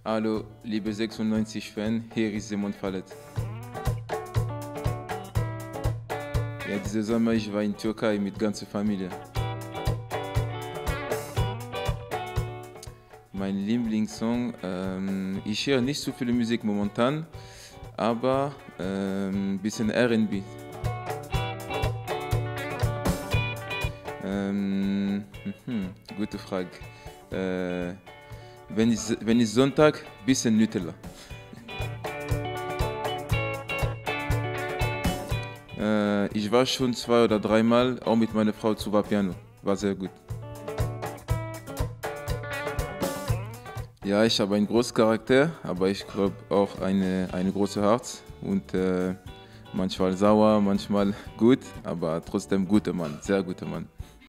Hallo, liebe 96-Fan, hier ist Simon Fallet. Ja, diesen Sommer ich war in Türkei mit ganzer Familie. Mein Lieblingssong, ich höre nicht so viel Musik momentan, aber ein bisschen R&B. Gute Frage. Wenn ich Sonntag, bisschen Nutella. Ich war schon 2 oder 3 Mal, auch mit meiner Frau zu Vapiano. War sehr gut. Ja, ich habe einen großen Charakter, aber ich glaube auch eine große Herz. Und manchmal sauer, manchmal gut, aber trotzdem guter Mann, sehr guter Mann.